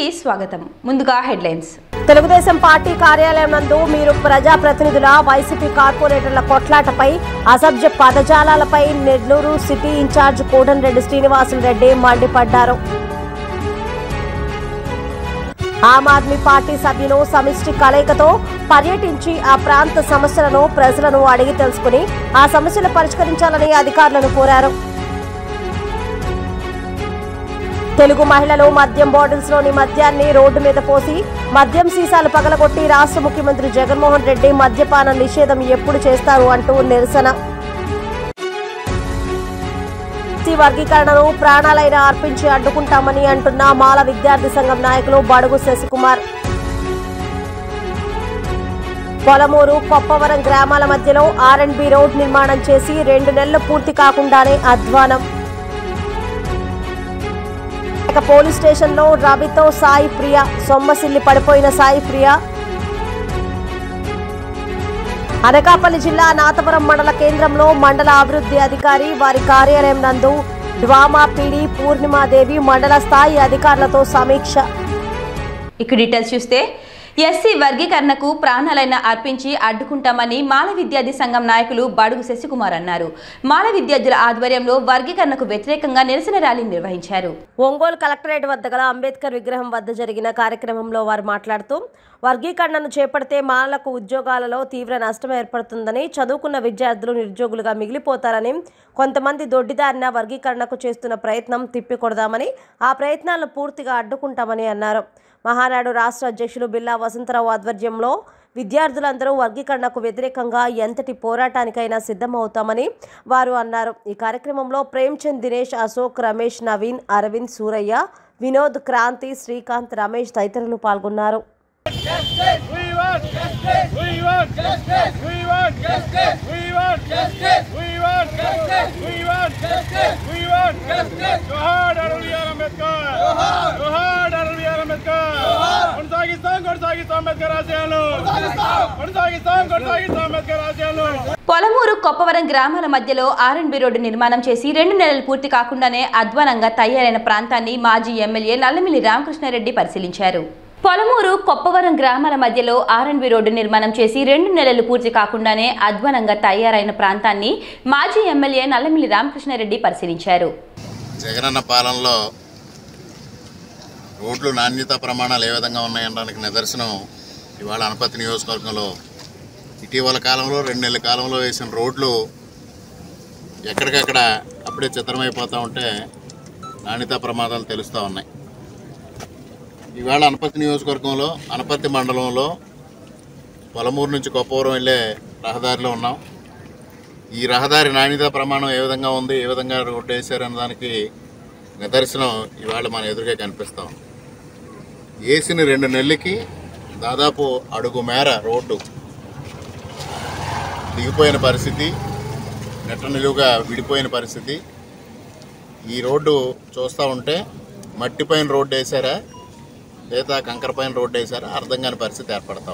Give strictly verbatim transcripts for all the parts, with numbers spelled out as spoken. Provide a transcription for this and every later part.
కి స్వాగతం. ముందుగా హెడ్లైన్స్. తెలుగుదేశం పార్టీ కార్యాలయం నందు మీరు ప్రజాప్రతినిధుల వైసీపీ కార్పొరేటర్ల కొట్లాటపై అసభ్య పదజాలాలపై నెల్లూరు సిటీ ఇన్ఛార్జ్ కోటంరెడ్డి శ్రీనివాసులు రెడ్డి మండిపడ్డారు. ఆమ్ ఆద్మీ పార్టీ సభ్యులు సమిష్టి కలయికతో పర్యటించి ఆ ప్రాంత సమస్యలను ప్రజలను అడిగి తెలుసుకుని ఆ సమస్యలు పరిష్కరించాలని అధికారులను కోరారు. తెలుగు మహిళలు మద్యం బాటిల్స్ లోని మద్యాన్ని రోడ్డు మీద పోసి మద్యం సీసాలు పగలగొట్టి రాష్ట్ర ముఖ్యమంత్రి జగన్మోహన్ రెడ్డి మద్యపాన నిషేధం ఎప్పుడు చేస్తారు అంటూ నిరసన. వర్గీకరణను ప్రాణాలైనా అర్పించి అడ్డుకుంటామని అంటున్న మాల విద్యార్థి సంఘం నాయకులు బడుగు శశికుమార్. పొలమూరు కొప్పవరం గ్రామాల మధ్యలో ఆర్ అండ్ బి రోడ్ నిర్మాణం చేసి రెండు నెలలు పూర్తి కాకుండానే అధ్వానం. పోలీస్ స్టేషన్ లో రవితో సాయి ప్రియ సొమ్మసిల్లి పడిపోయిన సాయి ప్రియ. అనకాపల్లి జిల్లా నాతవరం మండల కేంద్రంలో మండల అభివృద్ధి అధికారి వారి కార్యాలయం నందు డ్వామా పీడి పూర్ణిమాదేవి మండల స్థాయి అధికారులతో సమీక్ష. ఇక డీటెయిల్స్ చూస్తే ఎస్సీ వర్గీకరణకు ప్రాణాలైన అర్పించి అడ్డుకుంటామని మాల విద్యార్థి సంఘం నాయకులు బడుగు శశికుమార్ అన్నారు. మాల విద్యార్థుల ఆధ్వర్యంలో వర్గీకరణకు వ్యతిరేకంగా నిరసన ర్యాలీ నిర్వహించారు. ఒంగోలు కలెక్టరేట్ వద్ద గల అంబేద్కర్ విగ్రహం వద్ద జరిగిన కార్యక్రమంలో వారు మాట్లాడుతూ వర్గీకరణను చేపడితే మాలకు ఉద్యోగాలలో తీవ్ర నష్టం ఏర్పడుతుందని, చదువుకున్న విద్యార్థులు నిరుద్యోగులుగా మిగిలిపోతారని, కొంతమంది దొడ్డిదారిన వర్గీకరణకు చేస్తున్న ప్రయత్నం తిప్పికొడదామని, ఆ ప్రయత్నాలను పూర్తిగా అడ్డుకుంటామని అన్నారు. మహానాడు రాష్ట్ర అధ్యక్షులు బిల్లా వసంతరావు ఆధ్వర్యంలో విద్యార్థులందరూ వర్గీకరణకు వ్యతిరేకంగా ఎంతటి పోరాటానికైనా సిద్ధమవుతామని వారు అన్నారు. ఈ కార్యక్రమంలో ప్రేమ్చంద్, దినేష్, అశోక్, రమేష్, నవీన్, అరవింద్, సూరయ్య, వినోద్, క్రాంతి, శ్రీకాంత్, రమేష్ తదితరులు పాల్గొన్నారు. పొలమూరు కొప్పవరం గ్రామాల మధ్యలో ఆర్ అండ్ బి రోడ్డు నిర్మాణం చేసి రెండు నెలలు పూర్తి కాకుండానే అధ్వానంగా తయారైన ప్రాంతాన్ని మాజీ ఎమ్మెల్యే నల్లమిల్లి రామకృష్ణారెడ్డి పరిశీలించారు. పొలమూరు కొప్పవరం గ్రామాల మధ్యలో ఆర్ అండ్ బి రోడ్డు నిర్మాణం చేసి రెండు నెలలు పూర్తి కాకుండానే అధ్వానంగా తయారైన ప్రాంతాన్ని మాజీ ఎమ్మెల్యే నల్లమిల్లి రామకృష్ణారెడ్డి పరిశీలించారు. జగనన్న పాలనలో రోడ్లు నాణ్యత ప్రమాణాలు ఏ విధంగా ఉన్నాయనడానికి నిదర్శనం ఇవాళ అనపర్తి నియోజకవర్గంలో ఇటీవల కాలంలో రెండు నెలల కాలంలో వేసిన రోడ్లు ఎక్కడికక్కడ అప్పుడే చిత్రమైపోతూ ఉంటే నాణ్యత ప్రమాదాలు తెలుస్తూ ఉన్నాయి. ఇవాళ అనపర్తి నియోజకవర్గంలో అనపర్తి మండలంలో పొలమూరు నుంచి కొప్పవరం వెళ్ళే రహదారిలో ఉన్నాం. ఈ రహదారి నాణ్యత ప్రమాణం ఏ విధంగా ఉంది, ఏ విధంగా రోడ్డు వేసారన్న దానికి నిదర్శనం ఇవాళ మన ఎదురుగా కనిపిస్తాం. వేసిన రెండు నెలలకి దాదాపు అడుగు మేర రోడ్డు దిగిపోయిన పరిస్థితి, నెట్ట నిలువుగా విడిపోయిన పరిస్థితి. ఈ రోడ్డు చూస్తూ ఉంటే మట్టి పైన రోడ్డు వేసారా లేదా కంకర పైన రోడ్డు వేసారా అర్థం కాని పరిస్థితి ఏర్పడతాం.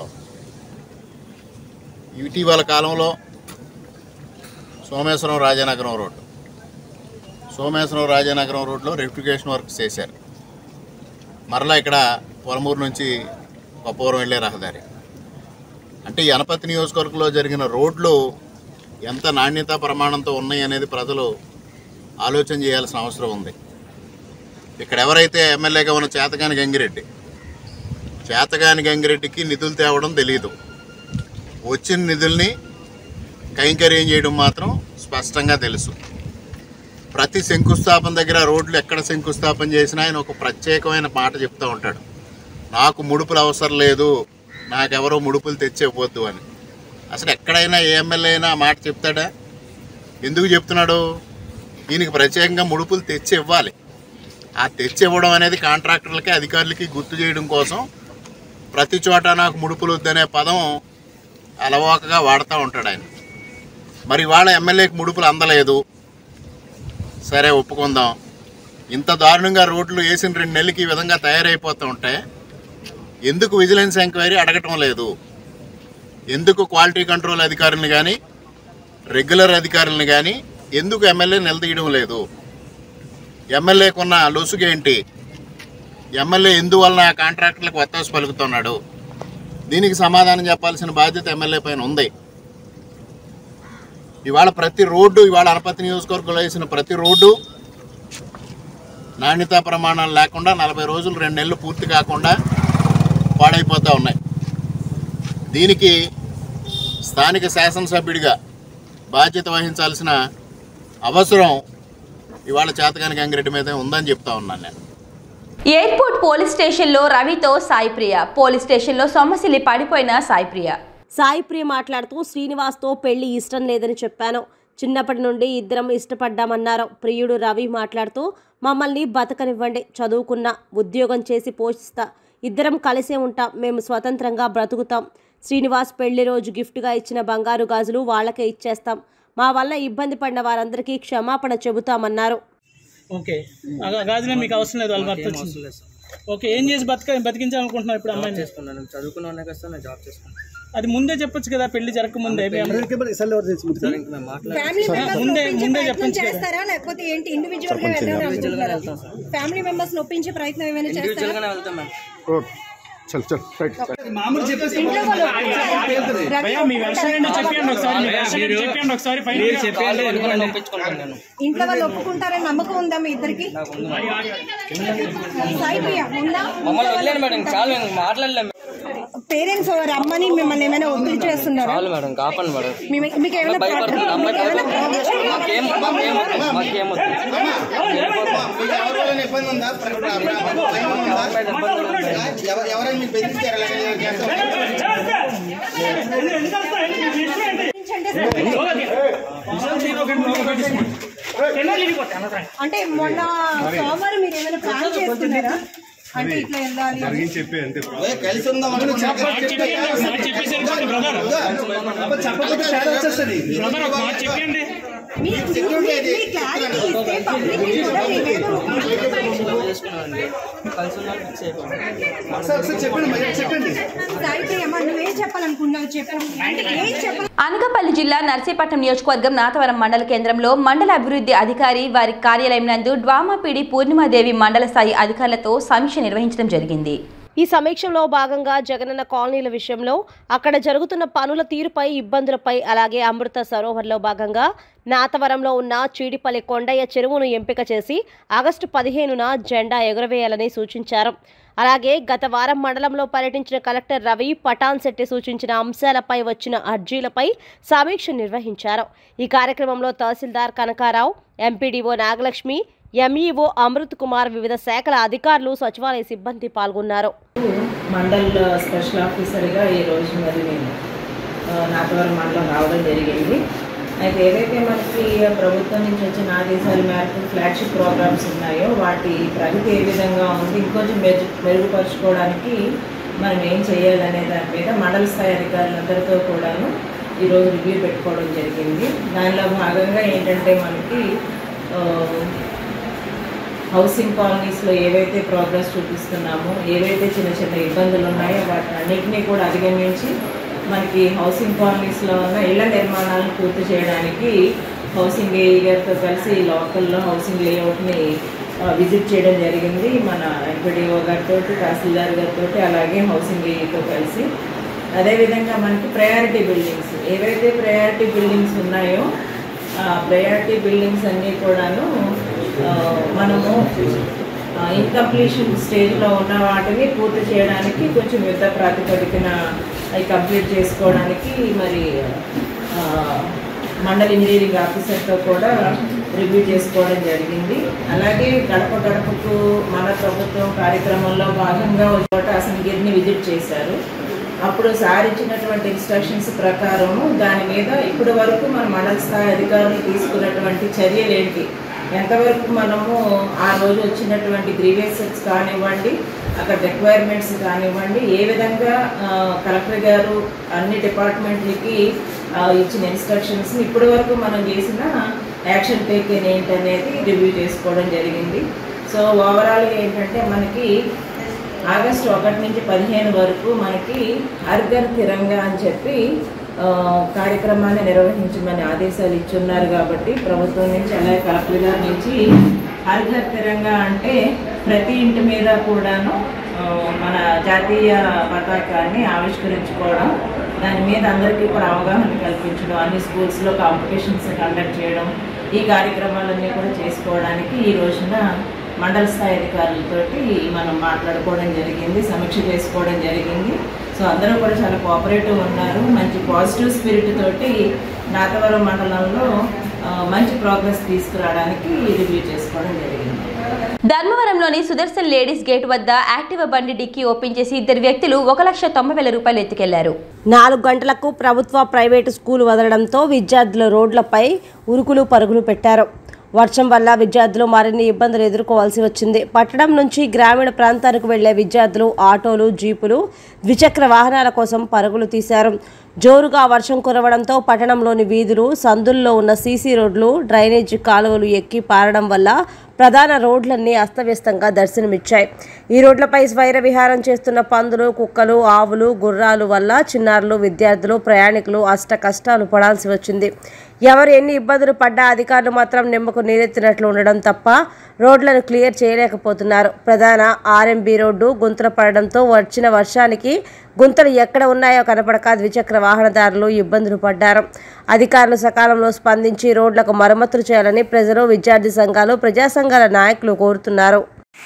ఇటీవల కాలంలో సోమేశ్వరం రాజానగరం రోడ్డు సోమేశ్వరం రాజానగరం రోడ్లో రెక్టిఫికేషన్ వర్క్స్ చేశారు. మరలా ఇక్కడ పొలమూరు నుంచి కొప్పవరం వెళ్ళే రహదారి. అంటే ఈ అనపర్తి నియోజకవర్గంలో జరిగిన రోడ్లు ఎంత నాణ్యత ప్రమాణంతో ఉన్నాయి అనేది ప్రజలు ఆలోచన చేయాల్సిన అవసరం ఉంది. ఇక్కడ ఎవరైతే ఎమ్మెల్యేగా ఉన్న చేతగాని గంగిరెడ్డి చేతగాని గంగిరెడ్డికి నిధులు తేవడం తెలియదు. వచ్చిన నిధుల్ని కైంకర్యం చేయడం మాత్రం స్పష్టంగా తెలుసు. ప్రతి శంకుస్థాపన దగ్గర రోడ్లు ఎక్కడ శంకుస్థాపన చేసినా ఆయన ఒక ప్రత్యేకమైన మాట చెప్తూ ఉంటాడు, నాకు ముడుపులు అవసరం లేదు, నాకెవరో ముడుపులు తెచ్చేపోద్దు అని. అసలు ఎక్కడైనా ఏ ఎమ్మెల్యే అయినా ఆ మాట చెప్తాడా? ఎందుకు చెప్తున్నాడు? దీనికి ప్రత్యేకంగా ముడుపులు తెచ్చి ఇవ్వాలి. ఆ తెచ్చి ఇవ్వడం అనేది కాంట్రాక్టర్లకి అధికారులకి గుర్తు చేయడం కోసం ప్రతి చోట నాకు ముడుపులు వద్దనే పదం అలవాకగా వాడుతూ ఉంటాడు ఆయన. మరి వాళ్ళ ఎమ్మెల్యేకి ముడుపులు అందలేదు, సరే ఒప్పుకుందాం. ఇంత దారుణంగా రోడ్లు వేసిన రెండు నెలలకి ఈ విధంగా తయారైపోతూ ఉంటే ఎందుకు విజిలెన్స్ ఎంక్వైరీ అడగటం లేదు? ఎందుకు క్వాలిటీ కంట్రోల్ అధికారులను కానీ రెగ్యులర్ అధికారులను కానీ ఎందుకు ఎమ్మెల్యే నిలదీయడం లేదు? ఎమ్మెల్యేకున్న లొసుగేంటి? ఎమ్మెల్యే ఎందువలన ఆ కాంట్రాక్టర్లకు వత్తాసు పలుకుతున్నాడు? దీనికి సమాధానం చెప్పాల్సిన బాధ్యత ఎమ్మెల్యే పైన ఉంది. ఇవాళ ప్రతి రోడ్డు, ఇవాళ అనపర్తి నియోజకవర్గంలో వేసిన ప్రతి రోడ్డు నాణ్యతా ప్రమాణాలు లేకుండా నలభై రోజులు రెండు నెలలు పూర్తి కాకుండా పాడైపోతూ ఉన్నాయి. దీనికి స్థానిక శాసనసభ్యుడిగా బాధ్యత వహించాల్సిన అవసరం ఇవాళ చేతకాని గంగిరెడ్డి మీద ఉందని చెప్తా ఉన్నాను నేను. ఎయిర్పోర్ట్ పోలీస్ స్టేషన్లో రవితో సాయిప్రియ. పోలీస్ స్టేషన్లో సొమ్మసిల్లి పడిపోయిన సాయిప్రియ. సాయిప్రియ మాట్లాడుతూ శ్రీనివాస్తో పెళ్లి ఇష్టం లేదని చెప్పాను. చిన్నప్పటి నుండి ఇద్దరం ఇష్టపడ్డామన్నారు. ప్రియుడు రవి మాట్లాడుతూ మమ్మల్ని బతకనివ్వండి, చదువుకున్నా, ఉద్యోగం చేసి పోషిస్తా, ఇద్దరం కలిసే ఉంటాం, మేము స్వతంత్రంగా బ్రతుకుతాం. శ్రీనివాస్ పెళ్లి రోజు గిఫ్ట్గా ఇచ్చిన బంగారు గాజులు వాళ్ళకే ఇచ్చేస్తాం. మా వల్ల ఇబ్బంది పడిన వారందరికీ క్షమాపణ చెబుతామన్నారు. ఓకే, గాజులే మీకు అవసరం లేదు, వాళ్ళు భర్త వచ్చింది. ఓకే, ఏం చేసి బతక బతికించాలనుకుంటున్నారు ఇప్పుడు అమ్మాయిని? చేసుకున్నాను, చదువుకున్నాను కదా, నేను జాబ్ చేసుకున్నాను. అది ముందే చెప్పొచ్చు కదా, పెళ్లి జరగక ముందే ముందే ముందే చెప్పొచ్చు చేస్తారా, లేకపోతే ఏంటి ఇండివిజువల్ గా వెళ్తారా? ఫ్యామిలీ మెంబర్స్ ఒప్పించే ప్రయత్నం ఏమైనా చేస్తారా? ఇంట్లో వాళ్ళు ఒప్పుకుంటారని నమ్మకం ఉందా మీ ఇద్దరికి? పేరెంట్స్ రమ్మని మిమ్మల్ని ఏమైనా ఒత్తిడి చేస్తున్నారు? మీకు ఏమైనా అంటే మొన్న సోమవారం మీరు ఏమైనా ప్లాన్ చేస్తున్నారా? అంటే ఇట్లా వెళ్ళాలి చెప్పి అంతే కలిసి ఉందాం చెప్పండి. అనకాపల్లి జిల్లా నర్సీపట్నం నియోజకవర్గం నాతవరం మండల కేంద్రంలో మండల అభివృద్ధి అధికారి వారి కార్యాలయం నందు డ్వామాపీడి పూర్ణిమాదేవి మండల స్థాయి అధికారులతో సమీక్ష నిర్వహించడం జరిగింది. ఈ సమీక్షలో భాగంగా జగనన్న కాలనీల విషయంలో అక్కడ జరుగుతున్న పనుల తీరుపై, ఇబ్బందులపై, అలాగే అమృత సరోవర్లో భాగంగా నాతవరంలో ఉన్న చీడిపల్లి కొండయ్య చెరువును ఎంపిక చేసి ఆగస్టు పదిహేనున జెండా ఎగురవేయాలని సూచించారు. అలాగే గత వారం మండలంలో పర్యటించిన కలెక్టర్ రవి పటాన్ శెట్టి సూచించిన అంశాలపై వచ్చిన అర్జీలపై సమీక్ష నిర్వహించారు. ఈ కార్యక్రమంలో తహసీల్దార్ కనకారావు, ఎంపీడీఓ నాగలక్ష్మి, ఎంఈఓ అమృత్ కుమార్, వివిధ శాఖల అధికారులు, సచివాలయ సిబ్బంది పాల్గొన్నారు. మండల్ స్పెషల్ ఆఫీసర్గా ఈరోజు మరి నేను నాతవరం మండలం రావడం జరిగింది. అయితే ఏదైతే మనకి ప్రభుత్వం నుంచి వచ్చిన ఆదేశాల మేరకు ఫ్లాగ్షిప్ ప్రోగ్రామ్స్ ఉన్నాయో వాటి ప్రగతి ఏ విధంగా ఉంది, ఇంకొంచెం మెరు మెరుగుపరచుకోవడానికి మనం ఏం చేయాలనే దాని మీద మండల స్థాయి అధికారులందరితో కూడాను ఈరోజు రివ్యూ పెట్టుకోవడం జరిగింది. దానిలో భాగంగా ఏంటంటే మనకి హౌసింగ్ కాలనీస్లో ఏవైతే ప్రోగ్రెస్ చూపిస్తున్నామో, ఏవైతే చిన్న చిన్న ఇబ్బందులు ఉన్నాయో వాటి అన్నింటినీ కూడా అధిగమించి మనకి హౌసింగ్ కాలనీస్లో ఉన్న ఇళ్ల నిర్మాణాలను పూర్తి చేయడానికి హౌసింగ్ ఏఈ గారితో కలిసి లోకల్లో హౌసింగ్ లేఅవుట్ని విజిట్ చేయడం జరిగింది. మన ఎంపీడీఓ గారితో, తహసీల్దార్ గారితో, అలాగే హౌసింగ్ ఏఈతో కలిసి. అదేవిధంగా మనకి ప్రయారిటీ బిల్డింగ్స్, ఏవైతే ప్రయారిటీ బిల్డింగ్స్ ఉన్నాయో ఆ ప్రయారిటీ బిల్డింగ్స్ అన్నీ కూడాను మనము ఇన్కంప్లీషన్ స్టేజ్లో ఉన్న వాటిని పూర్తి చేయడానికి కొంచెం యుద్ధ ప్రాతిపదికన అవి కంప్లీట్ చేసుకోవడానికి మరి మండల ఇంజనీరింగ్ ఆఫీసర్తో కూడా రివ్యూ చేసుకోవడం జరిగింది. అలాగే గడప గడపకు మన ప్రభుత్వం కార్యక్రమంలో భాగంగా చోట అసెంబ్లీని విజిట్ చేశారు. అప్పుడు సార్ ఇచ్చినటువంటి ఇన్స్ట్రక్షన్స్ ప్రకారము దాని మీద ఇప్పటి వరకు మన మండల స్థాయి అధికారులు తీసుకున్నటువంటి చర్యలు ఏంటి, ఎంతవరకు మనము ఆ రోజు వచ్చినటువంటి గ్రీవెన్సెస్ కానివ్వండి, అక్కడ రిక్వైర్మెంట్స్ కానివ్వండి, ఏ విధంగా కలెక్టర్ గారు అన్ని డిపార్ట్మెంట్లకి ఇచ్చిన ఇన్స్ట్రక్షన్స్ ఇప్పటి వరకు మనం చేసిన యాక్షన్ టేకెన్ ఏంటనేది రివ్యూ చేసుకోవడం జరిగింది. సో ఓవరాల్గా ఏంటంటే మనకి ఆగస్టు ఒకటి నుంచి పదిహేను వరకు మనకి హర్ఘర్ తిరంగా అని చెప్పి కార్యక్రమాన్ని నిర్వహించమని ఆదేశాలు ఇచ్చున్నారు. కాబట్టి ప్రభుత్వం నుంచి అలాగే కలెక్టర్ గారి నుంచి హర్ ఘర్ తిరంగా అంటే ప్రతి ఇంటి మీద కూడాను మన జాతీయ పతాకాన్ని ఆవిష్కరించుకోవడం, దాని మీద అందరికీ కూడా అవగాహన కల్పించడం, అన్ని స్కూల్స్లో కాంపిటీషన్స్ కండక్ట్ చేయడం, ఈ కార్యక్రమాలన్నీ కూడా చేసుకోవడానికి ఈ రోజున మండల స్థాయి అధికారులతోటి మనం మాట్లాడుకోవడం జరిగింది, సమీక్ష చేసుకోవడం జరిగింది. సో అందరూ కూడా చాలా కోఆపరేటివ్ ఉన్నారు. మంచి పాజిటివ్ స్పిరిట్ తోటి నాతవరం మండలంలో మంచి ప్రోగ్రెస్ తీసుకురావడానికి రివ్యూ చేసుకోవడం జరిగింది. ధర్మవరంలోని సుదర్శన్ లేడీస్ గేట్ వద్ద యాక్టివా బండి డిక్కీ ఓపెన్ చేసి ఇద్దరు వ్యక్తులు ఒక లక్ష తొంభై వేల రూపాయలు ఎత్తుకెళ్లారు. నాలుగు గంటలకు ప్రభుత్వ ప్రైవేటు స్కూల్ వదలడంతో విద్యార్థుల రోడ్లపై ఉరుకులు పరుగులు పెట్టారు. వర్షం వల్ల విద్యార్థులు మరిన్ని ఇబ్బందులు ఎదుర్కోవాల్సి వచ్చింది. పట్టణం నుంచి గ్రామీణ ప్రాంతానికి వెళ్లే విద్యార్థులు ఆటోలు, జీపులు, ద్విచక్ర వాహనాల కోసం పరుగులు తీశారు. జోరుగా వర్షం కురవడంతో పట్టణంలోని వీధులు, సందుల్లో ఉన్న సీసీ రోడ్లు, డ్రైనేజీ కాలువలు ఎక్కి పారడం వల్ల ప్రధాన రోడ్లన్నీ అస్తవ్యస్తంగా దర్శనమిచ్చాయి. ఈ రోడ్లపై స్వైర విహారం చేస్తున్న పందులు, కుక్కలు, ఆవులు, గుర్రాలు వల్ల చిన్నారులు, విద్యార్థులు, ప్రయాణికులు అష్ట కష్టాలు పడాల్సి వచ్చింది. ఎవరు ఎన్ని ఇబ్బందులు పడ్డా అధికారులు మాత్రం నిమ్మకు నీరెత్తినట్లు ఉండడం తప్ప రోడ్లను క్లియర్ చేయలేకపోతున్నారు. ప్రధాన ఆర్ఎంబీ రోడ్డు గుంతలు పడడంతో వచ్చిన వర్షానికి గుంతలు ఎక్కడ ఉన్నాయో కనపడక ద్విచక్ర వాహనదారులు ఇబ్బందులు పడ్డారు. అధికారులు సకాలంలో స్పందించి రోడ్లకు మరమ్మతులు చేయాలని ప్రజలు, విద్యార్థి సంఘాలు, ప్రజా సంఘాల నాయకులు కోరుతున్నారు.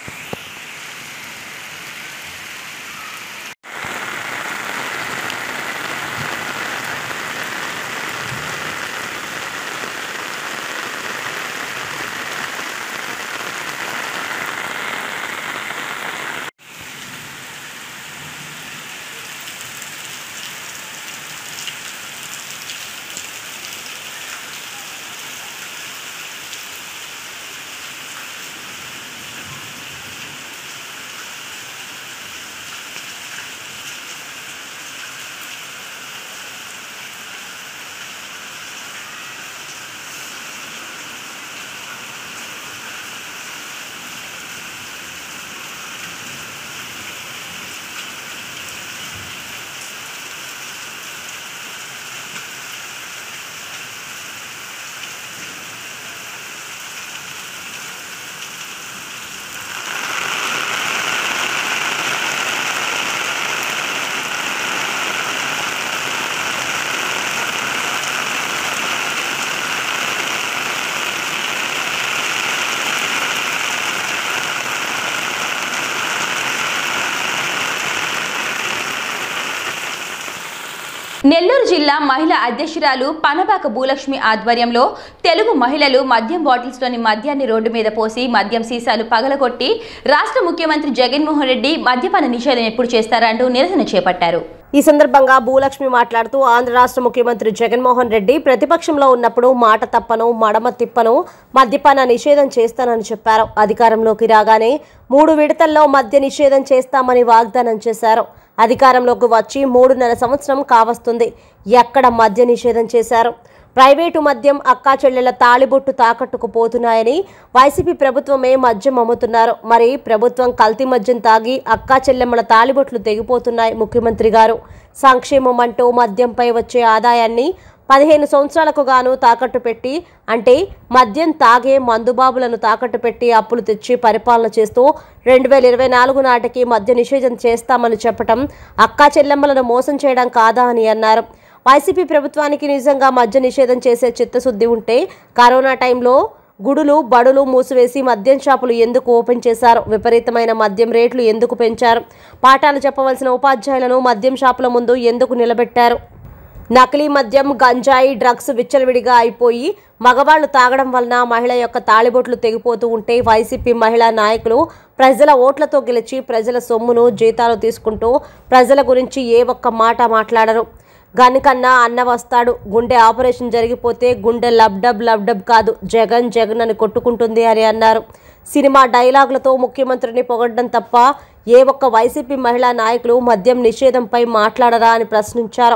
నెల్లూరు జిల్లా మహిళా అధ్యక్షురాలు పనబాక భూలక్ష్మి ఆధ్వర్యంలో తెలుగు మహిళలు మద్యం బాటిల్స్లోని మద్యాన్ని రోడ్డు మీద పోసి మద్యం సీసాలు పగలగొట్టి రాష్ట్ర ముఖ్యమంత్రి జగన్మోహన్ రెడ్డి మద్యపాన నిషేధం ఎప్పుడు చేస్తారంటూ నిరసన చేపట్టారు. ఈ సందర్భంగా భూలక్ష్మి మాట్లాడుతూ ఆంధ్ర రాష్ట్ర ముఖ్యమంత్రి జగన్మోహన్ రెడ్డి ప్రతిపక్షంలో ఉన్నప్పుడు మాట తప్పను, మడమ తిప్పను, మద్యపాన నిషేధం చేస్తానని చెప్పారు. అధికారంలోకి రాగానే మూడు విడతల్లో మద్య నిషేధం చేస్తామని వాగ్దానం చేశారు. అధికారంలోకి వచ్చి మూడున్నర సంవత్సరం కావస్తుంది. ఎక్కడ మద్య నిషేధం చేశారు? ప్రైవేటు మద్యం అక్కా చెల్లెల తాళిబొట్టు తాకట్టుకు పోతున్నాయని వైసీపీ ప్రభుత్వమే మద్యం అమ్ముతున్నారు. మరి ప్రభుత్వం కల్తీ మద్యం తాగి అక్కా చెల్లెమ్మల తాళిబొట్లు తెగిపోతున్నాయి. ముఖ్యమంత్రి గారు సంక్షేమం అంటూ మద్యంపై వచ్చే ఆదాయాన్ని పదిహేను సంవత్సరాలకు గాను తాకట్టు పెట్టి, అంటే మద్యం తాగే మందుబాబులను తాకట్టు పెట్టి అప్పులు తెచ్చి పరిపాలన చేస్తూ రెండు వేల ఇరవై నాలుగు నాటికి మద్య నిషేధం చేస్తామని చెప్పటం అక్కా చెల్లెమ్మలను మోసం చేయడం కాదా అని అన్నారు. వైసీపీ ప్రభుత్వానికి నిజంగా మద్య నిషేధం చేసే చిత్తశుద్ధి ఉంటే కరోనా టైంలో గుడులు, బడులు మూసివేసి మద్యం షాపులు ఎందుకు ఓపెన్ చేశారు? విపరీతమైన మద్యం రేట్లు ఎందుకు పెంచారు? పాఠాలు చెప్పవలసిన ఉపాధ్యాయులను మద్యం షాపుల ముందు ఎందుకు నిలబెట్టారు? నకిలీ మద్యం, గంజాయి, డ్రగ్స్ విచ్చలవిడిగా అయిపోయి మగవాళ్లు తాగడం వలన మహిళ యొక్క తాళిబొట్లు తెగిపోతూ ఉంటే వైసీపీ మహిళా నాయకులు ప్రజల ఓట్లతో గెలిచి ప్రజల సొమ్మును జీతాలు తీసుకుంటూ ప్రజల గురించి ఏ ఒక్క మాట మాట్లాడరు. గనికన్నా అన్న వస్తాడు, గుండె ఆపరేషన్ జరిగిపోతే గుండె లబ్డబ్ లబ్డబ్ కాదు, జగన్ జగన్ అని కొట్టుకుంటుంది అని అన్నారు. సినిమా డైలాగులతో ముఖ్యమంత్రిని పొగడ్డం తప్ప ఏ ఒక్క వైసీపీ మహిళా నాయకులు మద్యం నిషేధంపై మాట్లాడరా అని ప్రశ్నించారు.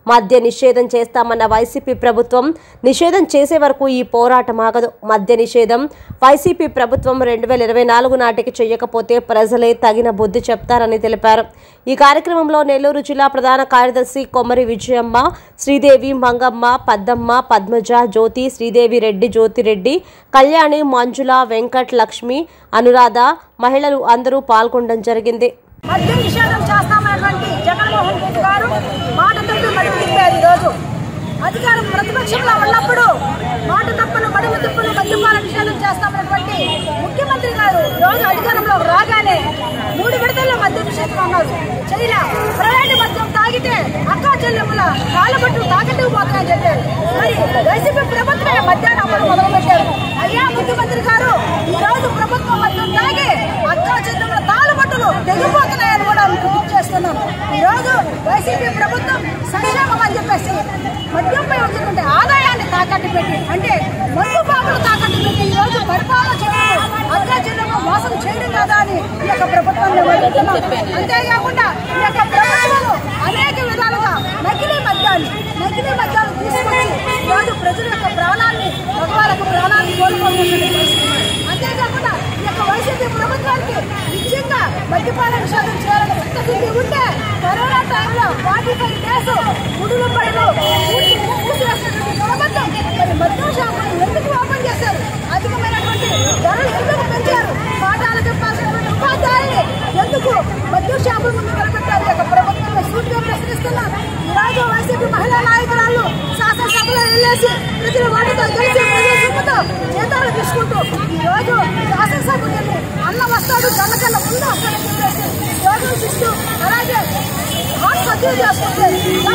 మద్య నిషేధం చేస్తామన్న వైసీపీ ప్రభుత్వం నిషేధం చేసే వరకు ఈ పోరాటం ఆగదు. మద్య నిషేధం వైసీపీ ప్రభుత్వం రెండు వేల ఇరవై నాలుగు నాటికి చేయకపోతే ప్రజలే తగిన బుద్ధి చెప్తారని తెలిపారు. ఈ కార్యక్రమంలో నెల్లూరు జిల్లా ప్రధాన కార్యదర్శి కొమ్మరి విజయమ్మ, శ్రీదేవి, మంగమ్మ, పద్దమ్మ, పద్మజ, జ్యోతి, శ్రీదేవి రెడ్డి, జ్యోతిరెడ్డి, కళ్యాణి, మంజుల, వెంకట్, లక్ష్మి, అనురాధ, మహిళలు అందరూ పాల్గొనడం జరిగింది. మద్య నిషేధం చేస్తామన్నటువంటి జగన్మోహన్ రెడ్డి గారు మాట తప్పి మడుగు తిప్పారు. ఈరోజు అధికారం ప్రతిపక్షంలో ఉన్నప్పుడు మాట తప్పను మడుగు తిప్పును మద్యపాన నిషేధం చేస్తామన్నటువంటి ముఖ్యమంత్రి గారు ఈరోజు అధికారంలో రాగానే మూడు విడతల్లో మద్య నిషేధం అన్నారు. చైనా ప్రైవేటు మద్యం తాగితే అక్కా చెల్లెముల కాళ్ళబట్టు తాకట్టుకు పోతాయని చెప్పారు. మరి వైసీపీ ప్రభుత్వమే మద్యాన్ని అమ్మడం మొదలుపెట్టారు. అయ్యా ముఖ్యమంత్రి గారు, ఈ రోజు ప్రభుత్వం మద్యం తాగి అక్కా చెల్లెముల తాళ్ళబట్టులు తెగిపోతున్నాయని కూడా మీకు గుర్తు చేస్తున్నాం. ఈ రోజు వైసీపీ ప్రభుత్వం సంక్షేమం అని చెప్పేసి మద్యంపై వచ్చినటువంటి ఆదాయాన్ని తాకట్టు పెట్టి, అంటే మందు బాబులు తాకట్టు పెట్టి ఈ రోజు పరిపాలన చేయడం, అక్కా చెల్లెము మోసం చేయడం కదా అని ఈ యొక్క ప్రభుత్వాన్ని అడుగుతున్నాం. అంతేకాకుండా ఈ యొక్క ప్రభుత్వం అనేక విధాలుగా నకిలీ మద్యాన్ని నకిలీ మద్యాలు తీసుకొని ఈ రోజు ప్రజల యొక్క ప్రాణాన్ని భగవాలకు ప్రాణాన్ని కోల్పోతున్నటువంటి పరిస్థితి. అంతేకాకుండా ఈ యొక్క వైసీపీ ప్రభుత్వానికి నిజంగా మద్యపాన నిషేధం చేయాలని ఉత్తశుద్ధి ఉంటే కరోనా టైంలో ఫార్టీ ఫైవ్ డేస్ గుడులు పడులు మూసివేసినటువంటి ప్రభుత్వం మరి మద్యం షాపులు ఎందుకు ఓపెన్ చేశారు? అధికమైనటువంటి ధరలు ఎందుకు పెంచారు? పాఠాలు చెప్పాల్సినటువంటి ఉపాధ్యాయులు ఎందుకు మద్యం షాపుల ముందు నిలబెట్టారు? ఈ యొక్క ప్రభుత్వం సూటిగా ప్రశ్నిస్తున్నాం. ఈరోజు వైసీపీ మహిళా నాయకురాలు శాసనసభలో వెళ్ళేసి ప్రజల వాటితో గెలిచి ప్రజల సొమ్ముతో జీతాలు తీసుకుంటూ ఈ రోజు శాసనసభకు వెళ్ళి అన్న వస్తాడు జనకన్నా ముందు అక్కడ యోగిస్తూ అలాగే హాట్ సర్జరీ చేసుకుంటే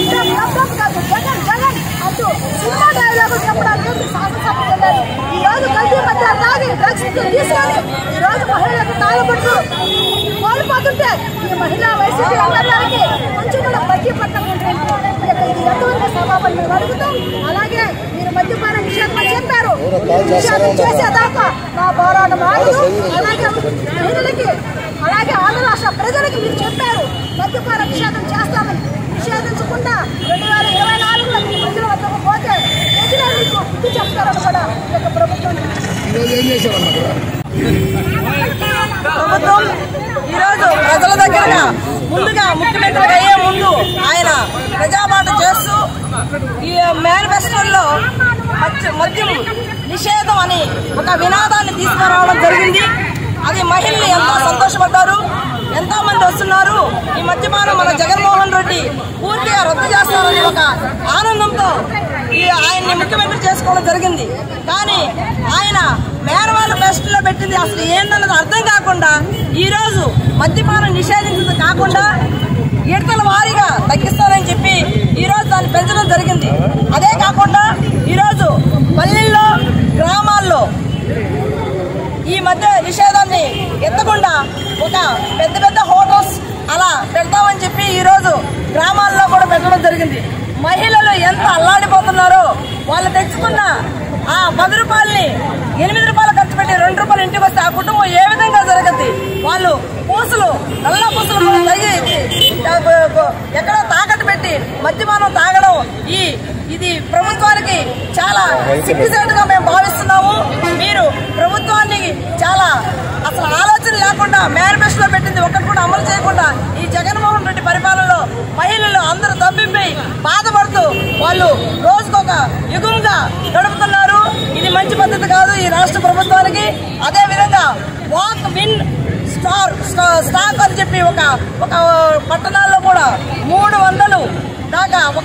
జగన్ జగన్ అంటూ సినిమా డైలాగు చెప్పడానికి శాసనసభకు వెళ్ళారు. ఈ రోజు కల్తీ మధ్య తాగి డ్రగ్స్ తీసుకొని ఈ రోజు మహిళలకు తాళపట్టు కోల్పోతుంటే ఈ మహిళా వైసీపీ అందరికీ కొంచెం కూడా బడ్జీ పట్టకుంటే ఇది ఎంతవరకు సభాపతి మేము అడుగుతాం. అలాగే మీరు మద్యపాన నిషేధం చెప్పారు, నిషేధం చేసేదాకా నా పోరాటం ఆగదు. అలాగే మహిళలకి అలాగే ఆంధ్ర రాష్ట్ర ప్రజలకి మీరు చెప్పారు మద్యపాన నిషేధం చేస్తామని. నిషేధించకుండా రెండు వేల ఇరవై నాలుగులో మీ ప్రజల వద్దకు పోతే ప్రజలే మీకు బుద్ధి చెప్తారని కూడా ఈ యొక్క ప్రభుత్వం ప్రభుత్వం ఈరోజు ప్రజల దగ్గర ముందుగా ముఖ్యమంత్రి అయ్యే ముందు ఆయన ప్రజామాట చేస్తూ ఈ మేనిఫెస్టోలో మద్యం నిషేధం అని ఒక వినాదాన్ని తీసుకురావడం జరిగింది. అది మహిళలు ఎంతో సంతోషపడ్డారు. ఎంతో మంది వస్తున్నారు. ఈ మద్యపానం మన జగన్మోహన్ రెడ్డి పూర్తిగా రద్దు చేస్తారని ఒక ఆనందంతో ఈ ఆయన్ని ముఖ్యమంత్రి చేసుకోవడం జరిగింది. కానీ ఆయన మేనిఫెస్టోలో పెట్టింది అసలు ఏందన్నది అర్థం కాకుండా ఈరోజు మద్యపానం నిషేధించడం కాకుండా విడతల వారీగా తగ్గిస్తారని చెప్పి ఈరోజు దాన్ని పెంచడం జరిగింది. అదే కాకుండా ఈరోజు పల్లెల్లో గ్రామాల్లో ఈ మధ్య నిషేధాన్ని ఎత్తకుండా ఒక పెద్ద పెద్ద హోటల్స్ అలా పెడతామని చెప్పి ఈరోజు గ్రామాల్లో కూడా పెట్టడం జరిగింది. మహిళలు ఎంత అల్లాడిపోతున్నారో వాళ్ళు తెచ్చుకున్న ఆ పది రూపాయలని ఎనిమిది రూపాయలు ఖర్చు పెట్టి రెండు రూపాయలు ఇంటికి వస్తే ఆ కుటుంబం ఏ విధంగా జరుగుతుంది? వాళ్ళు పూసలు నల్ల పూసలు తగి ఎక్కడో తాకట్టు పెట్టి మద్యపానం తాగడం ఈ ఇది ప్రభుత్వానికి చాలా సిగ్గుచేటుగా మేము భావిస్తున్నాము. మీరు ప్రభుత్వాన్ని చాలా అసలు ఆలోచన లేకుండా మేనిఫెస్టోలో పెట్టింది ఒక్కటి కూడా అమలు చేయకుండా ఈ జగన్మోహన్ రెడ్డి పరిపాలనలో మహిళలు అందరూ తప్పిపోయి బాధపడుతూ వాళ్ళు రోజుకొక యుగంగా గడుపుతున్నారు. ఇది మంచి పద్ధతి కాదు ఈ రాష్ట్ర ప్రభుత్వానికి. అదే విధంగా వాక్ విన్ స్టార్ స్టాక్ అని చెప్పి ఒక ఒక పట్టణాల్లో కూడా మూడు వందలు దాకా ఒక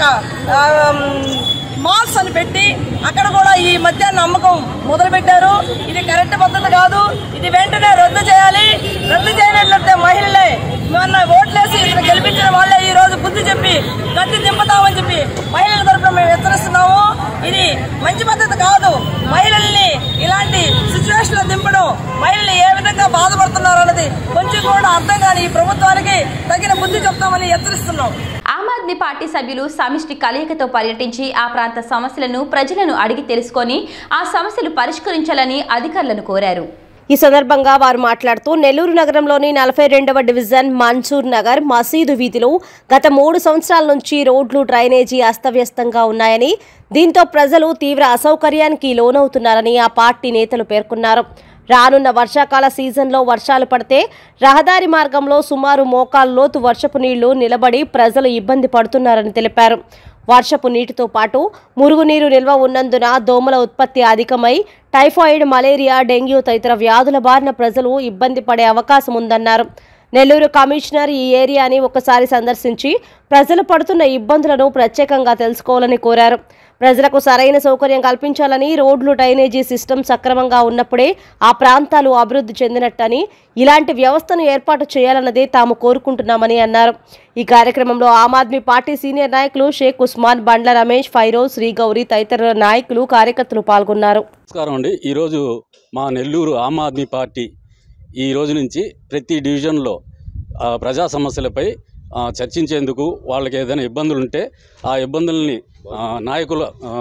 మాల్స్ అని పెట్టి అక్కడ కూడా ఈ మద్యాన్ని అమ్మకం మొదలు పెట్టారు. ఇది కరెక్ట్ పద్ధతి కాదు. ఇది వెంటనే రద్దు చేయాలి. రద్దు చేయనట్లయితే మహిళలే మొన్న ఓట్లేసి ఇక్కడ గెలిపించిన వాళ్ళే ఈ రోజు బుద్ధి చెప్పి గట్టి దింపుతామని చెప్పి మహిళల తరఫున మేము హెచ్చరిస్తున్నాము. ఇది మంచి పద్ధతి కాదు. మహిళల్ని ఇలాంటి సిచ్యువేషన్ లో దింపడం, మహిళలు ఏ విధంగా బాధపడుతున్నారు అన్నది కొంచెం కూడా అర్థం కాని ఈ ప్రభుత్వానికి తగిన బుద్ధి చెప్తామని హెచ్చరిస్తున్నాం. ఆమ్ ఆద్మీ పార్టీ సభ్యులు సమిష్టి కలయికతో పర్యటించి ఆ ప్రాంత సమస్యలను ప్రజలను అడిగి తెలుసుకొని ఆ సమస్యలు పరిష్కరించాలని అధికారులను కోరారు. ఈ సందర్భంగా వారు మాట్లాడుతూ నెల్లూరు నగరంలోని నలభై రెండవ డివిజన్ మన్సూర్ నగర్ మసీదు వీధిలో గత మూడు సంవత్సరాల నుంచి రోడ్లు డ్రైనేజీ అస్తవ్యస్తంగా ఉన్నాయని, దీంతో ప్రజలు తీవ్ర అసౌకర్యానికి లోనవుతున్నారని ఆ పార్టీ నేతలు పేర్కొన్నారు. రానున్న వర్షాకాల సీజన్లో వర్షాలు పడితే రహదారి మార్గంలో సుమారు మోకాలు లోతు వర్షపు నీళ్లు నిలబడి ప్రజలు ఇబ్బంది పడుతున్నారని తెలిపారు. వర్షపు నీటితో పాటు మురుగునీరు నిల్వ ఉన్నందున దోమల ఉత్పత్తి అధికమై టైఫాయిడ్, మలేరియా, డెంగ్యూ తదితర వ్యాధుల బారిన ప్రజలు ఇబ్బంది పడే అవకాశం ఉందన్నారు. నెల్లూరు కమిషనర్ ఈ ఏరియాని ఒకసారి సందర్శించి ప్రజలు పడుతున్న ఇబ్బందులను ప్రత్యేకంగా తెలుసుకోవాలని కోరారు. ప్రజలకు సరైన సౌకర్యం కల్పించాలని, రోడ్లు డ్రైనేజీ సిస్టమ్ సక్రమంగా ఉన్నప్పుడే ఆ ప్రాంతాలు అభివృద్ధి చెందినట్టని, ఇలాంటి వ్యవస్థను ఏర్పాటు చేయాలన్నదే తాము కోరుకుంటున్నామని అన్నారు. ఈ కార్యక్రమంలో ఆమ్ ఆద్మీ పార్టీ సీనియర్ నాయకులు షేక్ ఉస్మాన్, బండ్ల రమేష్, ఫైరోజ్, శ్రీగౌరి తదితర నాయకులు, కార్యకర్తలు పాల్గొన్నారు. నమస్కారం అండి. ఈరోజు మా నెల్లూరు ఆమ్ ఆద్మీ పార్టీ ఈ రోజు నుంచి ప్రతి డివిజన్లో ప్రజా సమస్యలపై చర్చించేందుకు, వాళ్ళకి ఏదైనా ఇబ్బందులు ఉంటే ఆ ఇబ్బందుల్ని నాయకుల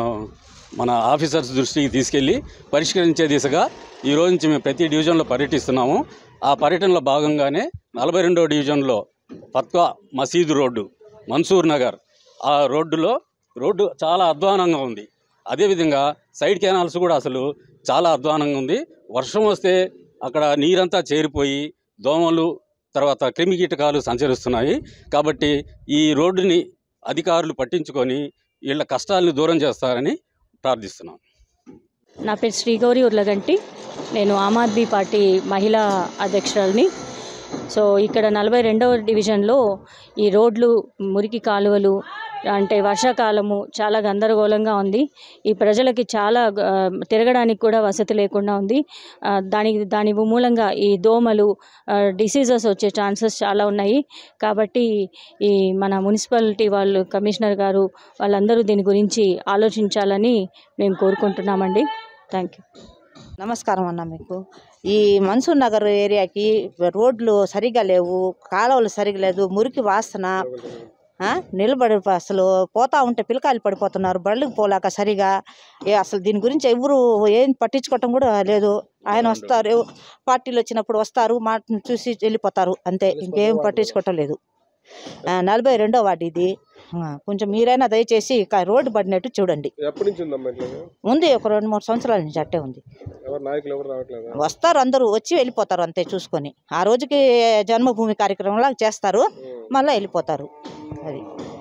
మన ఆఫీసర్స్ దృష్టికి తీసుకెళ్ళి పరిష్కరించే దిశగా ఈ రోజు నుంచి మేము ప్రతి డివిజన్లో పర్యటిస్తున్నాము. ఆ పర్యటనలో భాగంగానే నలభై రెండో డివిజన్లో ఫత్వా మసీదు రోడ్డు, మన్సూర్ నగర్, ఆ రోడ్డులో రోడ్డు చాలా అధ్వానంగా ఉంది. అదేవిధంగా సైడ్ కెనాల్స్ కూడా అసలు చాలా అధ్వానంగా ఉంది. వర్షం వస్తే అక్కడ నీరంతా చేరిపోయి దోమలు, తర్వాత క్రిమి కీటకాలు సంచరిస్తున్నాయి. కాబట్టి ఈ రోడ్డుని అధికారులు పట్టించుకొని వీళ్ళ కష్టాలను దూరం చేస్తారని ప్రార్థిస్తున్నాం. నా పేరు శ్రీగౌరి ఉర్లగంటి. నేను ఆమ్ ఆద్మీ పార్టీ మహిళా అధ్యక్షురాలిని. సో ఇక్కడ నలభై రెండవ డివిజన్లో ఈ రోడ్లు, మురికి కాలువలు, అంటే వర్షాకాలము చాలా గందరగోళంగా ఉంది. ఈ ప్రజలకి చాలా తిరగడానికి కూడా వసతి లేకుండా ఉంది. దానికి దాని మూలంగా ఈ దోమలు, డిసీజెస్ వచ్చే ఛాన్సెస్ చాలా ఉన్నాయి. కాబట్టి ఈ మన మున్సిపాలిటీ వాళ్ళు, కమిషనర్ గారు వాళ్ళందరూ దీని గురించి ఆలోచించాలని మేము కోరుకుంటున్నామండి. Thank you. నమస్కారం అన్న. మీకు ఈ మన్సూర్ నగర్ ఏరియాకి రోడ్లు సరిగా లేవు, కాలువలు సరిగా లేదు, మురికి వాసన, నిలబడి అసలు పోతా ఉంటే పిల్లకాయలు పడిపోతున్నారు, బళ్ళకి పోలేక సరిగా. అసలు దీని గురించి ఎవరు ఏం పట్టించుకోవటం కూడా లేదు. ఆయన వస్తారు, పార్టీలు వచ్చినప్పుడు వస్తారు, మాట చూసి వెళ్ళిపోతారు, అంతే, ఇంకేం పట్టించుకోవటం లేదు. నలభై రెండో వార్డు ఇది. కొంచెం మీరైనా దయచేసి రోడ్డు పడినట్టు చూడండి. ఉంది ఒక రెండు మూడు సంవత్సరాల నుంచి అట్టే ఉంది. వస్తారు, అందరూ వచ్చి వెళ్ళిపోతారు, అంతే చూసుకొని. ఆ రోజుకి జన్మభూమి కార్యక్రమంలా చేస్తారు, మళ్ళీ వెళ్ళిపోతారు. అది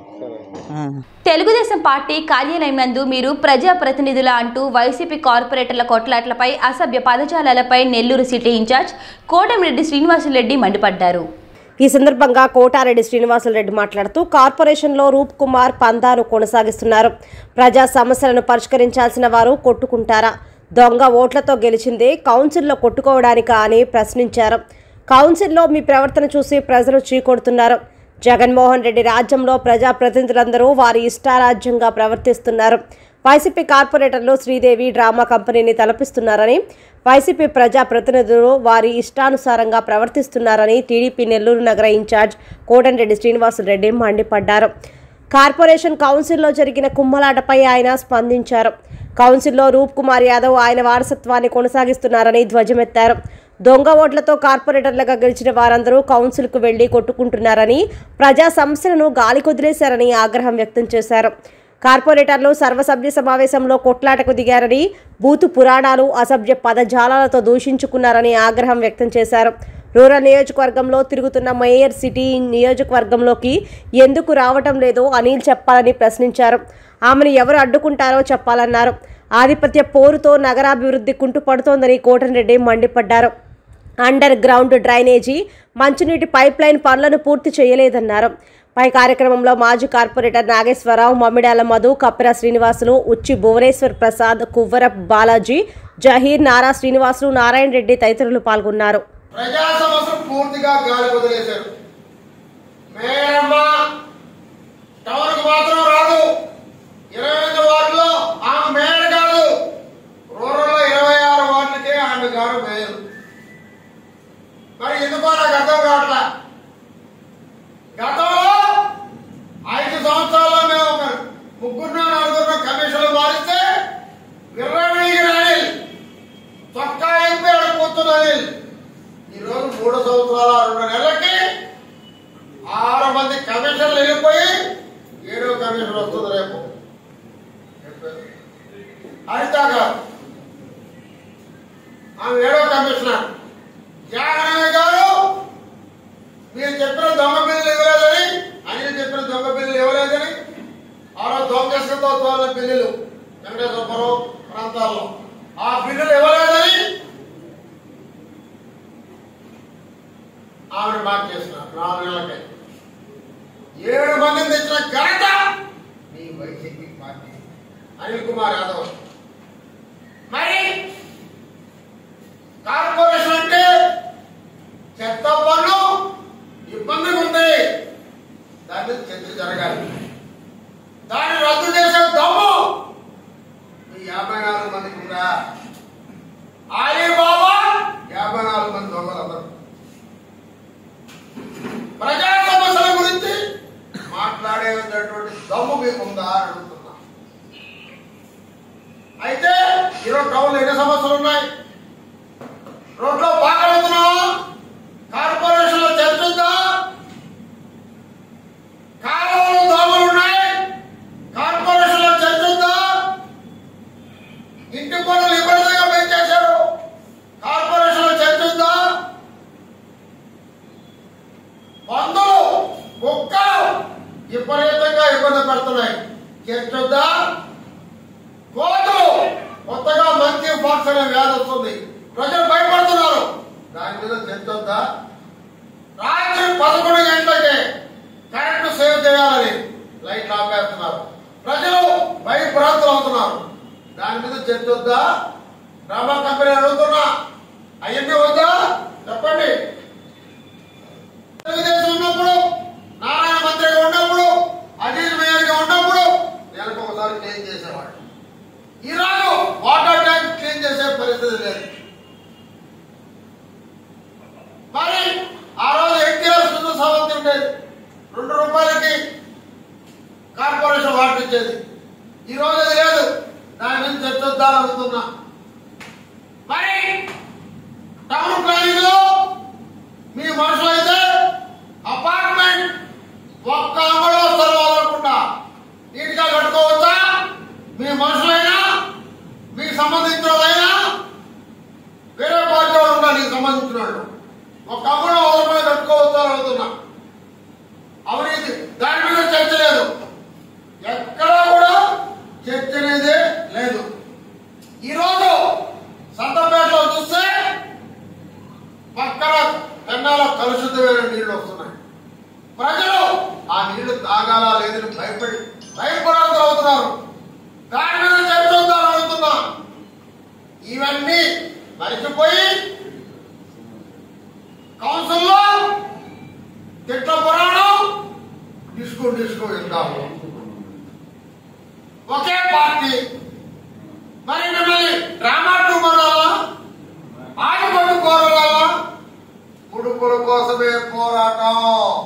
తెలుగుదేశం పార్టీ కార్యాలయం నందు మీరు ప్రజాప్రతినిధుల అంటూ వైసీపీ కార్పొరేటర్ల కొట్లాట్లపై, అసభ్య పదజాలాలపై నెల్లూరు సిటీ ఇన్ఛార్జ్ కోటమిరెడ్డి శ్రీనివాసులరెడ్డి మండిపడ్డారు. ఈ సందర్భంగా కోటారెడ్డి శ్రీనివాసులరెడ్డి మాట్లాడుతూ కార్పొరేషన్లో రూప్ కుమార్ పందాను కొనసాగిస్తున్నారు. ప్రజా సమస్యలను పరిష్కరించాల్సిన వారు కొట్టుకుంటారా? దొంగ ఓట్లతో గెలిచిందే కౌన్సిల్లో కొట్టుకోవడానికా అని ప్రశ్నించారు. కౌన్సిల్లో మీ ప్రవర్తన చూసి ప్రజలు చీకొడుతున్నారు. జగన్మోహన్ రెడ్డి రాజ్యంలో ప్రజాప్రతినిధులందరూ వారి ఇష్టారాజ్యంగా ప్రవర్తిస్తున్నారు. వైసీపీ కార్పొరేటర్లు శ్రీదేవి డ్రామా కంపెనీని తలపిస్తున్నారని, వైసీపీ ప్రజాప్రతినిధులు వారి ఇష్టానుసారంగా ప్రవర్తిస్తున్నారని టీడీపీ నెల్లూరు నగర ఇన్ఛార్జ్ కోటమిరెడ్డి శ్రీనివాసులరెడ్డి మండిపడ్డారు. కార్పొరేషన్ కౌన్సిల్లో జరిగిన కుమ్మలాటపై ఆయన స్పందించారు. కౌన్సిల్లో రూప్ కుమార్ యాదవ్ ఆయన వారసత్వాన్ని కొనసాగిస్తున్నారని ధ్వజమెత్తారు. దొంగ ఓట్లతో కార్పొరేటర్లుగా గెలిచిన వారందరూ కౌన్సిల్కు వెళ్లి కొట్టుకుంటున్నారని, ప్రజా సమస్యలను గాలికొదిలేశారని ఆగ్రహం వ్యక్తం చేశారు. కార్పొరేటర్లు సర్వసభ్య సమావేశంలో కొట్లాటకు దిగారని, బూతు పురాణాలు, అసభ్య పదజాలాలతో దూషించుకున్నారని ఆగ్రహం వ్యక్తం చేశారు. రూరల్ నియోజకవర్గంలో తిరుగుతున్న మేయర్ సిటీ నియోజకవర్గంలోకి ఎందుకు రావటం లేదో అనిల్ చెప్పాలని ప్రశ్నించారు. ఆమెను ఎవరు అడ్డుకుంటారో చెప్పాలన్నారు. ఆధిపత్య పోరుతో నగరాభివృద్ధి కుంటుపడుతోందని కోటమిరెడ్డి మండిపడ్డారు. అండర్ గ్రౌండ్ డ్రైనేజీ, మంచినీటి పైప్ లైన్ పనులను పూర్తి చేయలేదన్నారు. పై కార్యక్రమంలో మాజీ కార్పొరేటర్ నాగేశ్వరరావు, మమ్మిడాల మధు, కప్పెర శ్రీనివాసులు, ఉచ్చి భువనేశ్వర్ ప్రసాద్, కువ్వర బాలాజీ, జహీర్, నారా శ్రీనివాసులు, నారాయణ రెడ్డి తదితరులు పాల్గొన్నారు. ప్రజా సమస్యలు పూర్తిగా గాలి వదిలేశారు. మేరమ్మ టౌన్కు మాత్రం రాదు. ఇరవై ఐదు వార్డులో ఆమె మేయర్ కాదు, రూరల్లో ఇరవై ఆరు వార్డులకే ఆమె గారు మేయర్. మరి ఎందుకో నాకు అర్థం కావట్లా. గతంలో ఐదు సంవత్సరాల్లో మేము ఒక ముగ్గురు నలుగురు కమిషన్లు మారిస్తే విర్రవీగి రాని చొక్కా అయిపోయి ఆడిపోతున్నది. మూడు సంవత్సరాల రెండు నెలలకి ఆరు మంది కమిషన్లు వెళ్ళిపోయి ఏడో కమిషన్ వస్తుంది రేపు. హరిత గారు ఆమె ఏడో కమిషనర్. జాగరణ గారు మీరు చెప్పిన దొంగ బిల్లులు ఇవ్వలేదని, అనిల్ చెప్పిన దొంగ బిల్లులు ఇవ్వలేదని, ఆరో దొంగతో తోలిన బిల్లులు వెంకటేశ్వరపురం ప్రాంతాల్లో ఆ బిల్లులు ఇవ్వలేదని ఆమెను బాగా చేస్తున్నారు. నాలుగు నెలలకై ఏడు మందిని తెచ్చిన ఘనత మీ వైసీపీ పార్టీ అనిల్ కుమార్ యాదవ్. మరి కార్పొరేషన్ అంటే చెత్త పన్ను ఇబ్బందిగా ఉంది, దాని మీద చర్చ జరగాలి. దాన్ని రద్దు చేసే దమ్ము మీ యాభై నాలుగు మందికి ఉందా? అలీబాబా యాభై నాలుగు మంది దొంగలందరూ ప్రజా సమస్యల గురించి మాట్లాడేటువంటి దమ్ము మీకుందా అని అడుగుతున్నా. అయితే ఈరోజు టౌన్లో ఎన్ని సమస్యలు ఉన్నాయి? రోడ్లో బాగలుగుతున్నావా? కార్పొరేషన్ లో చర్చిందా? కాలువలు దోమలు ఉన్నాయి, కార్పొరేషన్ లో చర్చిందా? ఇంటి పనులు ఇబ్బందిగా పెంచేశారు, కార్పొరేషన్ లో చర్చిందా? పందులు కుక్కలు విపరీతంగా ఇబ్బంది పెడుతున్నాయి, చర్చిందా? కోతులు కొత్తగా మంకీ పాక్స్ అనే వ్యాధి వస్తుంది, ప్రజలు భయపడుతున్నారు, దాని మీద చర్చొద్దా? రాత్రి పదకొండు గంటలకే కరెంటు సేవ్ చేయాలని లైట్లు ఆపేస్తున్నారు, ప్రజలు భయభ్రాంతులు అవుతున్నారు, దాని మీద చర్చొద్దా? డ్రామా కంపెనీ అడుగుతున్నా, అవన్నీ వద్దా చెప్పండి. తెలుగుదేశం ఉన్నప్పుడు, నారాయణ మంత్రిగా ఉన్నప్పుడు, అజీజ్ మేయర్గా ఉన్నప్పుడు నెలకు ఒకసారి క్లీన్ చేసేవాడు. ఈరోజు వాటర్ ట్యాంక్ క్లీన్ చేసే పరిస్థితి లేదు. మరి ఆ రోజు ఎన్టీఆర్ సుందర సావంతి ఉండేది, రెండు రూపాయలకి కార్పొరేషన్ వాటర్ ఇచ్చేది. ఈ రోజు అది లేదు, దాని మీద చర్చొద్దాని అడుగుతున్నా. మరి టౌన్ ప్లానింగ్ లో మీ మనుషులు అయితే అపార్ట్మెంట్ ఒక్క అంగడో స్థలం నీటిగా కట్టుకోవచ్చా? మీ మనుషులైనా, మీకు సంబంధించిన వాళ్ళైనా, వేరే పార్టీ వాళ్ళు ఉన్నారు నీకు సంబంధించిన వాళ్ళు, ఒక అమ్ముడు అవసరమైన కట్టుకోవచ్చా అని అడుగుతున్నా. అవినీతి దాని మీద చర్చ లేదు, ఎక్కడా కూడా చర్చ అనేదే లేదు. ఈరోజు సంతపేటలో చూస్తే పక్కన పెన్నాలో కలుషితమైన నీళ్లు వస్తున్నాయి, ప్రజలు ఆ నీళ్లు తాగాలా లేదని భయపడి భయపడాల్సి అవుతున్నారు, దాని మీద చర్చ ఉందని అడుగుతున్నా. ఇవన్నీ మరిచిపోయి కౌన్సిల్లో తిట్ల పురాణం డిస్కో డిస్కో వింటాము, ఒకే పార్టీ. మరి మిమ్మల్ని డ్రామా టూ కొనాలా, ఆడిపట్టు కోరాలా? ముడుపుల కోసమే పోరాటం.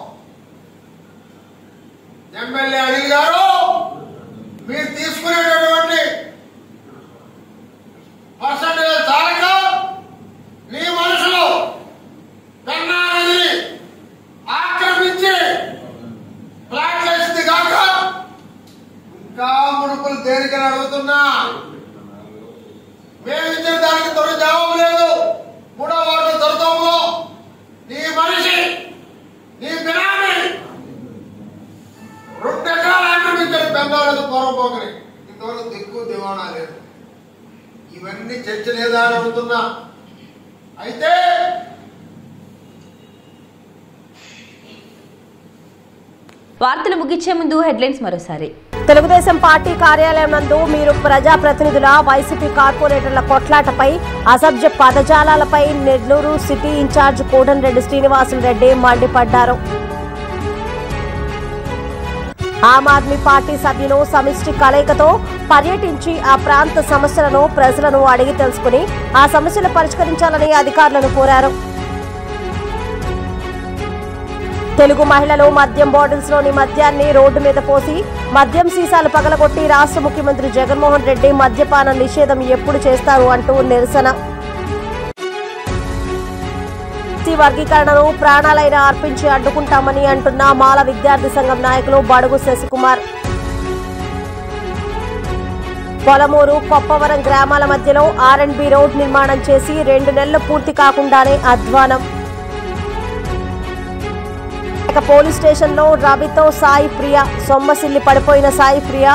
ఎమ్మెల్యే అనిల్ గారు, మీరు తీసుకునేటటువంటి పర్సంటేజ్ చాలక నీ మనుషులు పెన్నా నదిని ఆక్రమించి ఫ్లాట్లు వేసింది కాక ఇంకా ముడుపులు దేనికని అడుగుతున్నా. మేము ఇచ్చిన దానికి త్వర జవాబు లేదు. మూడో వార్డు దొరకంలో నీ మనిషి, నీ బినామీ రెండు ఎకరాలు ఆక్రమించాడు పెందాలేదు పూర్వపోకని, ఇంతవరకు దిక్కు దివాణా లేదు. ఇవన్నీ చర్చ లేదా అని అడుగుతున్నా. అయితే వార్తలు ముగించే ముందు హెడ్లైన్స్ మరోసారి. తెలుగుదేశం పార్టీ కార్యాలయం నందు మీరు ప్రజాప్రతినిధుల, వైసీపీ కార్పొరేటర్ల కొట్లాటపై, అసభ్య పదజాలాలపై నెల్లూరు సిటీ ఇన్ఛార్జ్ కోటంరెడ్డి శ్రీనివాసులు రెడ్డి మండిపడ్డారు. ఆమ్ ఆద్మీ పార్టీ సభ్యులు సమిష్టి కలయికతో పర్యటించి ఆ ప్రాంత సమస్యలను ప్రజలను అడిగి తెలుసుకుని ఆ సమస్యలు పరిష్కరించాలని అధికారులను కోరారు. తెలుగు మహిళలు మద్యం బాటిల్స్ లోని మద్యాన్ని రోడ్డు మీద పోసి మద్యం సీసాలు పగలగొట్టి రాష్ట్ర ముఖ్యమంత్రి జగన్మోహన్ రెడ్డి మద్యపాన నిషేధం ఎప్పుడు చేస్తారు అంటూ నిరసన. వర్గీకరణను ప్రాణాలైనా అర్పించి అడ్డుకుంటామని అంటున్న మాల విద్యార్థి సంఘం నాయకులు బడుగు శశికుమార్. పొలమూరు కొప్పవరం గ్రామాల మధ్యలో ఆర్ అండ్ బి రోడ్ నిర్మాణం చేసి రెండు నెలలు పూర్తి కాకుండానే అధ్వానం. పోలీస్ స్టేషన్లో రవితో సాయి ప్రియ సొమ్మసిల్లి పడిపోయిన సాయి ప్రియ.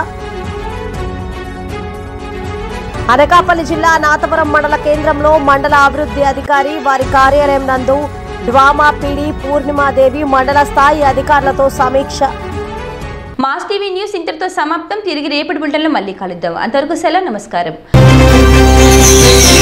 అనకాపల్లి జిల్లా నాతవరం మండల కేంద్రంలో మండల అభివృద్ధి అధికారి వారి కార్యాలయం నందు డ్వామా పీడి పూర్ణిమాదేవి మండల స్థాయి అధికారులతో సమీక్ష. మాస్ టీవీ న్యూస్ ఇంతటితో సమాప్తం. తిరిగి రేపటి బులెటిన్లో మళ్ళీ కలుద్దాం. అంతవరకు సెలవు. నమస్కారం.